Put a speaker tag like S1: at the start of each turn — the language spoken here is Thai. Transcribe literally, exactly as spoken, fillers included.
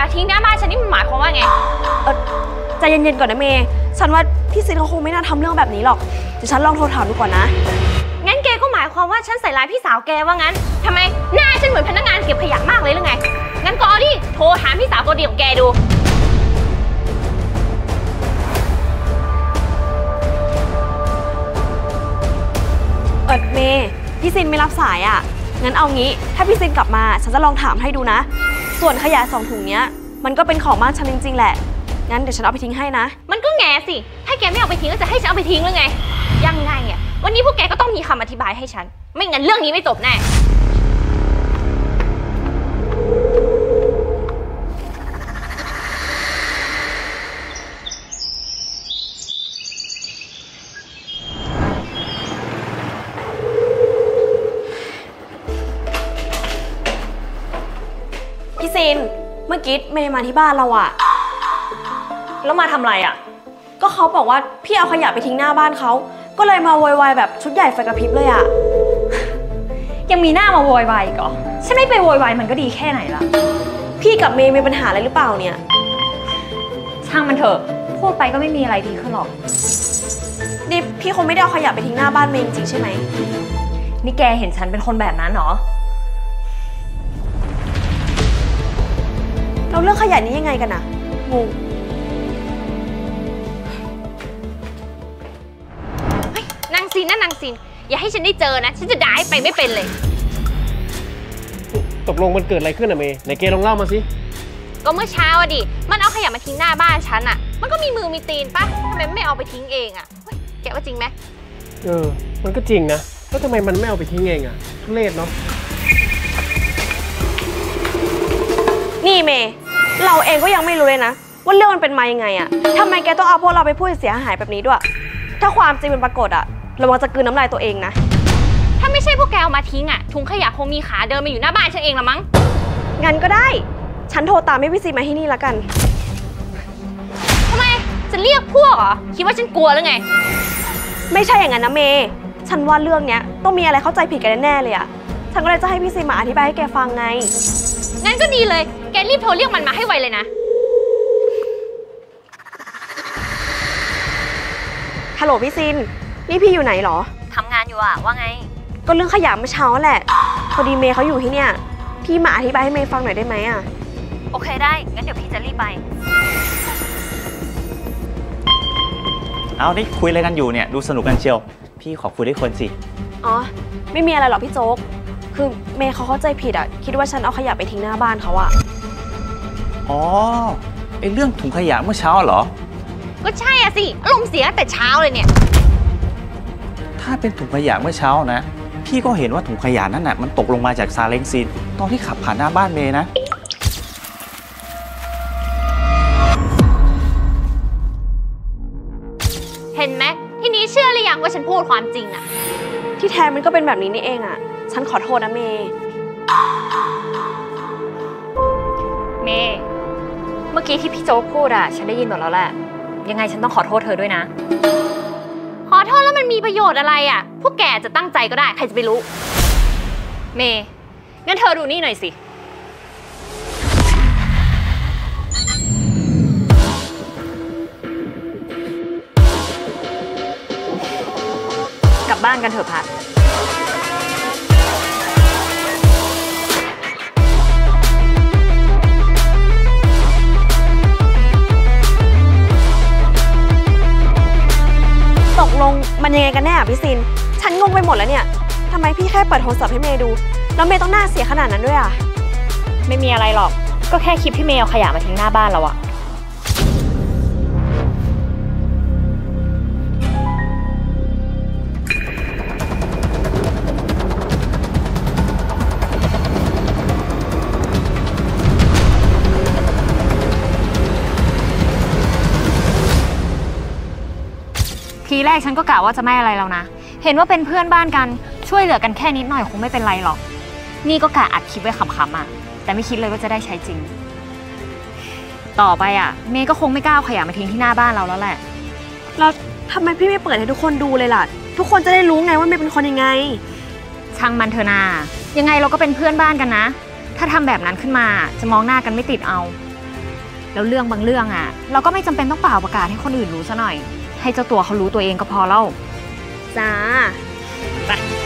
S1: มาทิ้งหน้าบ้านฉันนี่มันหมายความว่าไง
S2: เออใจเย็นๆก่อนนะเมย์ฉันว่าพี่ซินเขาคงไม่น่าทำเรื่องแบบนี้หรอกเดี๋ยวฉันลองโทรถามดูก่อนนะ
S1: งั้นแกก็หมายความว่าฉันใส่ร้ายพี่สาวแกว่างั้นทำไมหน้าฉันเหมือนพนักงานเก็บขยะมากเลยหรือไงงั้นก็เอาดิโทรถามพี่สาวตัวดีของแกดู
S2: เออเมย์พี่ซินไม่รับสายอ่ะงั้นเอางี้ถ้าพี่ซินกลับมาฉันจะลองถามให้ดูนะส่วนขยะสองถุงเนี้ยมันก็เป็นของบ้านฉันจริงๆแหละงั้นเดี๋ยวฉันเอาไปทิ้งให้นะ
S1: มันก็แง่สิถ้าแกไม่เอาไปทิ้งก็จะให้ฉันเอาไปทิ้งหรือไงยังไงอ่ะวันนี้พวกแกก็ต้องมีคำอธิบายให้ฉันไม่งั้นเรื่องนี้ไม่จบแน่
S2: พี่ซินเมื่อกี้เมย์มาที่บ้านเราอะ
S3: แล้วมาทำไรอะ
S2: ก็เขาบอกว่าพี่เอาขยะไปทิ้งหน้าบ้านเขาก็เลยมาโวยวายแบบชุดใหญ่ไฟกระพริบเลยอะ
S3: ยังมีหน้ามาโวยวายอีกเหรอฉันไม่ไปโวยวายมันก็ดีแค่ไหนล่ะ
S2: พี่กับเมย์มีปัญหาอะไรหรือเปล่าเนี่ย
S3: ช่างมันเถอะพูดไปก็ไม่มีอะไรดีขึ้นหรอก
S2: นี่พี่คงไม่ได้เอาขยะไปทิ้งหน้าบ้านเมย์จริงใช่ไหม
S3: นี่แกเห็นฉันเป็นคนแบบนั้นเหรอ
S2: เราเรื่องขยะนี้ยังไงกันอะงง
S1: นางซินนะนางซินอย่าให้ฉันได้เจอนะฉันจะด่าให้ไปไม่เป็นเลย
S4: ตกลงมันเกิดอะไรขึ้นอะเมย์ไหนเกลองเล่ามาสิ
S1: ก็เมื่อเช้าอะดิมันเอาขยะมาทิ้งหน้าบ้านฉันอะมันก็มีมือมีตีนปะทำไมไม่เอาไปทิ้งเองอะแกว่าจริงไหม
S4: เออมันก็จริงนะแล้วทำไมมันไม่เอาไปทิ้งเองอะทุเรศเนาะ
S2: นี่เมย์เราเองก็ยังไม่รู้เลยนะว่าเรื่องมันเป็นมายังไงอะทำไมแกต้องเอาพวกเราไปพูดเสียหายแบบนี้ด้วยถ้าความจริงมันปรากฏอะระวังจะกลืนน้ำลายตัวเองนะ
S1: ถ้าไม่ใช่พวกแกเอามาทิ้งอะถุงขยะคงมีขาเดินมาอยู่หน้าบ้านฉันเองละมั้ง
S2: งั้นก็ได้ฉันโทรตามให้พี่ซีมาที่นี่ละกัน
S1: ทำไมจะเรียกพวกเหรอคิดว่าฉันกลัวหรือไง
S2: ไม่ใช่อย่างนั้นนะเมย์ฉันว่าเรื่องเนี้ยต้องมีอะไรเข้าใจผิดกันแน่ๆเลยอะฉันก็เลยจะให้พี่ซีมาอธิบายให้แกฟังไง
S1: งั้นก็ดีเลยแกรีบโทรเรียกมันมาให้ไวเลยนะ
S2: ฮัลโหลพี่ซินนี่พี่อยู่ไหนหรอ
S3: ทำงานอยู่อะว่าไง
S2: ก็เรื่องขยะเมื่อเช้าแหละพอดีเมย์เขาอยู่ที่เนี่ยพี่มาอธิบายให้เมย์ฟังหน่อยได้ไหมอะ
S3: โอเคได้งั้นเดี๋ยวพี่จะรีบไป
S5: เอาดิคุยอะไรกันอยู่เนี่ยดูสนุกกันเชียวพี่ขอคุยด้วยคนสิ
S2: อ๋อไม่มีอะไรหรอกพี่โจ๊กคือเมย์เขาเข้าใจผิดอะคิดว่าฉันเอาขยะไปทิ้งหน้าบ้านเขาอะ
S5: อ๋อไอเรื่องถุงขยะเมื่อเช้าเหรอ
S1: ก็ใช่อะสิอารมณ์เสียแต่เช้าเลยเนี่ย
S5: ถ้าเป็นถุงขยะเมื่อเช้านะพี่ก็เห็นว่าถุงขยะนั่นน่ะมันตกลงมาจากซาเล้งซีนตอนที่ขับผ่านหน้าบ้านเมย์นะ
S1: เห็นไหมทีนี้เชื่อหรือยังว่าฉันพูดความจริงอะ
S2: ที่แท้มันก็เป็นแบบนี้นี่เองอะฉันขอโทษนะเมย์
S3: เมย์เมื่อกี้ที่พี่โจ๊กพูดอะฉันได้ยินหมดแล้วแหละยังไงฉันต้องขอโทษเธอด้วยนะ
S1: ขอโทษแล้วมันมีประโยชน์อะไรอะพวกแกจะตั้งใจก็ได้ใครจะไปรู้
S3: เมย์งั้นเธอดูนี่หน่อยสิกลับบ้านกันเถอะพัด
S2: ตกลงมันยังไงกันแน่พี่ซินฉันงงไปหมดแล้วเนี่ยทำไมพี่แค่เปิดโทรศัพท์ให้เมย์ดูแล้วเมย์ต้องหน้าเสียขนาดนั้นด้วยอ่ะ
S3: ไม่มีอะไรหรอกก็แค่คลิปที่เมย์เอาขยะมาทิ้งหน้าบ้านเราอะทีแรกฉันก็กะว่าจะไม่อะไรแล้วนะเห็นว่าเป็นเพื่อนบ้านกันช่วยเหลือกันแค่นิดหน่อยคงไม่เป็นไรหรอกนี่ก็กะอัดคลิปไว้ขำๆอ่ะแต่ไม่คิดเลยว่าจะได้ใช้จริงต่อไปอ่ะเมย์ก็คงไม่กล้าเอาขยะมาทิ้งที่หน้าบ้านเราแล้วแหละ
S2: แล้วทำไมพี่ไม่เปิดให้ทุกคนดูเลยล่ะทุกคนจะได้รู้ไงว่าเมย์เป็นคนยังไง
S3: ช่างมันเถอะนายังไงเราก็เป็นเพื่อนบ้านกันนะถ้าทำแบบนั้นขึ้นมาจะมองหน้ากันไม่ติดเอาแล้วเรื่องบางเรื่องอ่ะ เราก็ไม่จำเป็นต้องเป่าประกาศให้คนอื่นรู้ซะหน่อย ให้เจ้าตัวเขารู้ตัวเองก็พอแล้ว
S2: จ้า
S3: ไป